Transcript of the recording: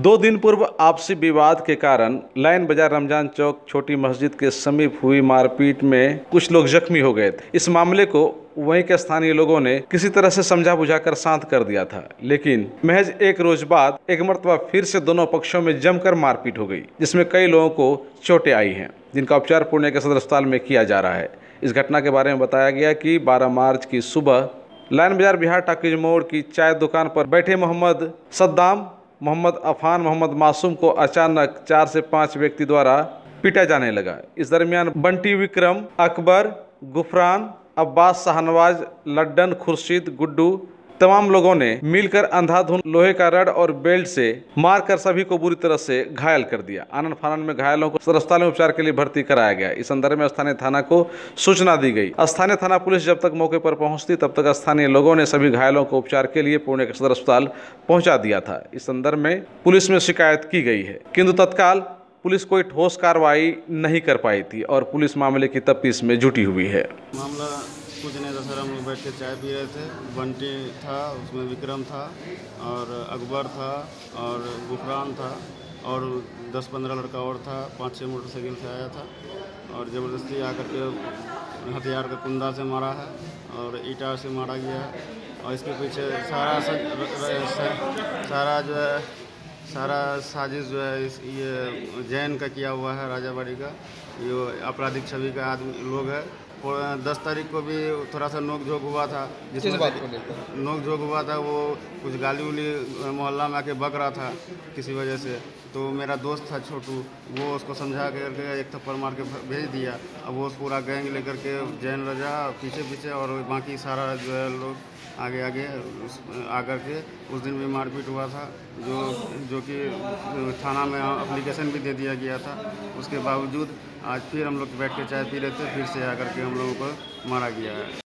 2 दिन पूर्व आपसी विवाद के कारण लाइन बाजार रमजान चौक छोटी मस्जिद के समीप हुई मारपीट में कुछ लोग जख्मी हो गए थे। इस मामले को वहीं के स्थानीय लोगों ने किसी तरह से समझा बुझाकर शांत कर दिया था, लेकिन महज एक रोज बाद एक मरतबा फिर से दोनों पक्षों में जमकर मारपीट हो गई, जिसमें कई लोगों को चोटें आई हैं, जिनका उपचार पूर्णिया के सदर अस्पताल में किया जा रहा है। इस घटना के बारे में बताया गया कि 12 मार्च की सुबह लाइन बाजार बिहार टाकीज मोड़ की चाय दुकान पर बैठे मोहम्मद सद्दाम, मोहम्मद अफान, मोहम्मद मासूम को अचानक 4 से 5 व्यक्ति द्वारा पीटा जाने लगा। इस दरमियान बंटी, विक्रम, अकबर, गुफरान, अब्बास, शाहनवाज, लड्डन, खुर्शीद, गुड्डू तमाम लोगों ने मिलकर अंधाधुंध लोहे का रड और बेल्ट से मारकर सभी को बुरी तरह से घायल कर दिया। आनन फानन में घायलों को सदर अस्पताल में उपचार के लिए भर्ती कराया गया। इस संदर्भ में स्थानीय थाना को सूचना दी गई। स्थानीय थाना पुलिस जब तक मौके पर पहुंचती तब तक स्थानीय लोगों ने सभी घायलों को उपचार के लिए पूर्णिया के सदर अस्पताल पहुंचा दिया था। इस संदर्भ में पुलिस में शिकायत की गई है, किंतु तत्काल पुलिस कोई ठोस कार्रवाई नहीं कर पाई थी और पुलिस मामले की तफ्तीश में जुटी हुई है। मामला कुछ नहीं था सर, हम लोग बैठ के चाय पी रहे थे। बंटी था, उसमें विक्रम था और अकबर था और गुफरान था और 10-15 लड़का और था। 5-6 मोटरसाइकिल से आया था और ज़बरदस्ती आकर के हथियार का कुंदा से मारा है और ईंटा से मारा गया है। और इसके पीछे सारा साजिश जो है ये जैन का किया हुआ है, राजाबाड़ी का। ये आपराधिक छवि का आदमी लोग है। 10 तारीख को भी थोड़ा सा नोक झोंक हुआ था, जिसमें नोक झोंक हुआ था। वो कुछ गाली उली मोहल्ला में आके बक रहा था किसी वजह से, तो मेरा दोस्त था छोटू, वो उसको समझा करके एक थप्पड़ मार के भेज दिया। अब वो पूरा गैंग लेकर के जैन रजा पीछे और बाकी सारा जो है लोग आगे आकर के उस दिन भी मारपीट हुआ था, जो कि थाना में एप्लीकेशन भी दे दिया गया था। उसके बावजूद आज फिर हम लोग बैठ के चाय पी रहे थे, फिर से आकर के हम लोगों को मारा गया है।